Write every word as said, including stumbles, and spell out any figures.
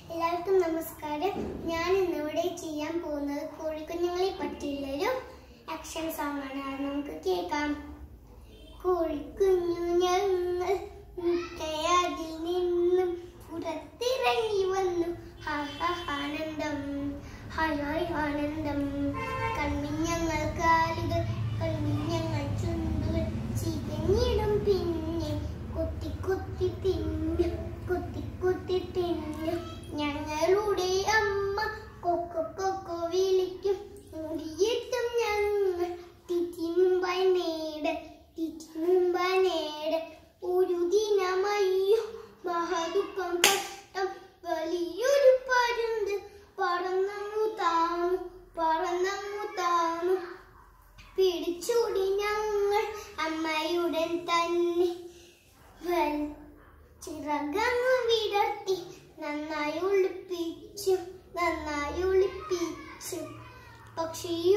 എല്ലാവർക്കും നമസ്കാരം. ഞാൻ ഇന്നിവിടെ ചെയ്യാൻ പോകുന്നത് കോഴിക്കുഞ്ഞുങ്ങളെ പറ്റിയുള്ളൊരു ആക്ഷൻ സോങ് ആണ്. അത് നമുക്ക് കേൾക്കാം. കോഴിക്കുഞ്ഞു ഞങ്ങൾ മുട്ടയതിൽ നിന്നും പുറത്തിറങ്ങി വന്നു. ആനന്ദം, ഹായ് ആനന്ദം. കൺമിഞ്ഞങ്ങൾ കാലുകൾ, കൺമിഞ്ഞങ്ങൾ ചുണ്ടുകൾ ചികഞ്ഞിടും. പിന്നെ കൊത്തി കൊത്തി തിന്നും, കൊത്തി കൊത്തി തിന്നും. ഞങ്ങളുടെ അമ്മ കൊക്കോ കൊക്കോ വിളിക്കും. മുടിയിട്ടും ഞങ്ങൾ തിറ്റി മുമ്പായി നേട്, തിറ്റി മുമ്പായി നേട്. ഒരു ദിനമയ്യോ മഹദുഃഖം കഷ്ടം. വലിയൊരു പരുന്ത് പറന്നു താന്നു, പറന്നു താന്നു. പിടിച്ചൂടി ഞങ്ങൾ അമ്മയുടൻ തന്നെ. ചിറകങ്ങ് വിടർത്തി നന്നായി ഒളിപ്പിച്ചു, നന്നായി ഒളിപ്പിച്ചു. പക്ഷി